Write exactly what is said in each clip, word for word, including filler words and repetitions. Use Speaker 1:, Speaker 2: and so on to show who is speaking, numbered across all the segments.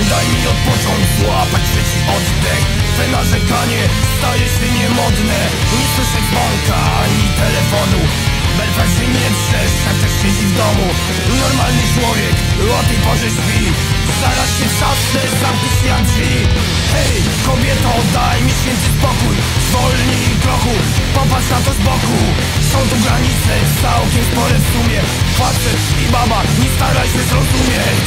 Speaker 1: daj mi odpocząć, złapać trzeci oddech. Twe narzekanie staje się niemodne. Nie słyszę dzwonka ani telefonu. Belfast się nie drzesz, jak też siedzi w domu. Normalny człowiek o tej porze śpi. Zaraz się trzasnę, zamknij jak drzwi. Hej, kobieto, daj mi święty spokój. Zwolnij kroku, popatrz na to z boku. Są tu granice, całkiem spore w sumie. Facet i baba, nie staraj się zrozumieć.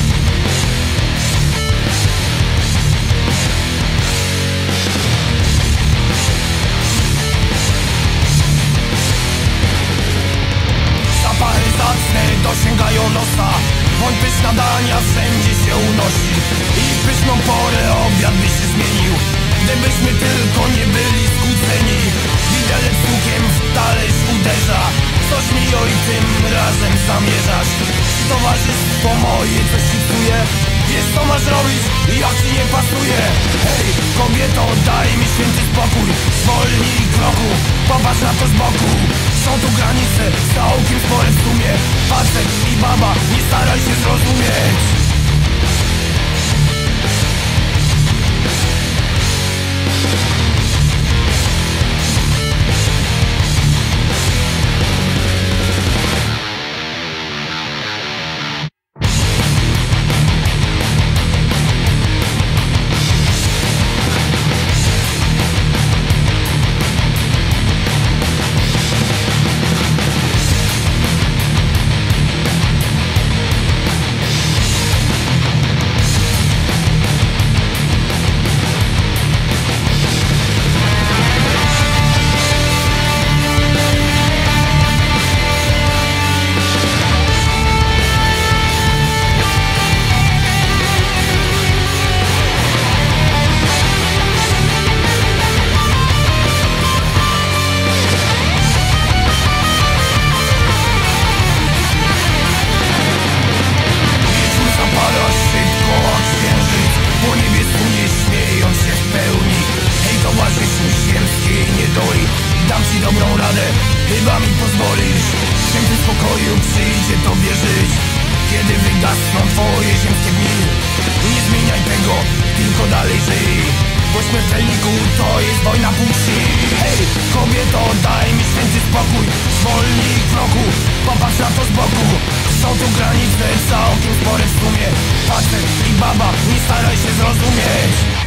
Speaker 1: Zapachy zacne dosięgają nosa. Bądź pyszna dania wszędzie się unosi. I w pyszną porę obiad by się zmienił, gdybyśmy tylko nie byli skłóceni. Widelec łukiem w talerz uderza. Coś mi oj tym razem zamierzasz. Towarzystwo moje coś ci psuje. Wiesz co masz robić, jak ci nie pasuje. Hej, kobieto, daj mi święty spokój. Zwolnij kroku, popatrz na to z boku. Są tu granice, całkiem spore w sumie. Facet i baba, nie staraj się zrozumieć. Dam ci dobrą radę, chyba mi pozwolisz. Święty spokoju przyjdzie tobie żyć, kiedy wygasną twoje ziemskie dni. Nie zmieniaj tego, tylko dalej żyj, bo śmiertelniku to jest wojna płci. Hej, kobieto, daj mi święty spokój. Zwolnij kroku, popatrz na to z boku. Są tu granice, całkiem spore w sumie. Facet i baba, nie staraj się zrozumieć.